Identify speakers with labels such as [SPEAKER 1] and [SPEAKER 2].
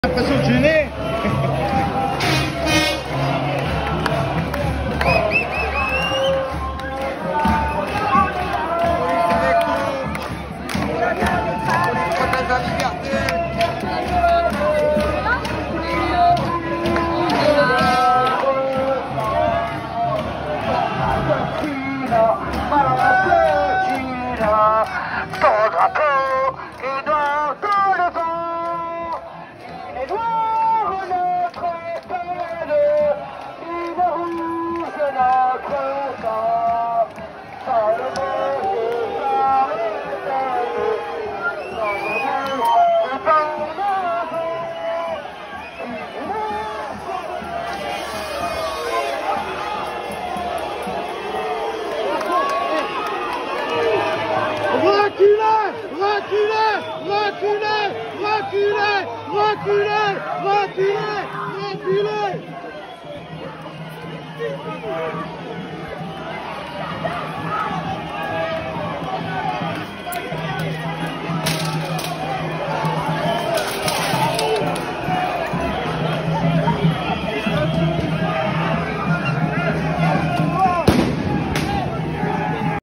[SPEAKER 1] l'impression de gêner.
[SPEAKER 2] Ton drapeau est dans tout le vent. Il est noir notre peine, il est rouge notre sang. Par le monde et par les peines, dans le monde et par le vent.
[SPEAKER 1] Reculez.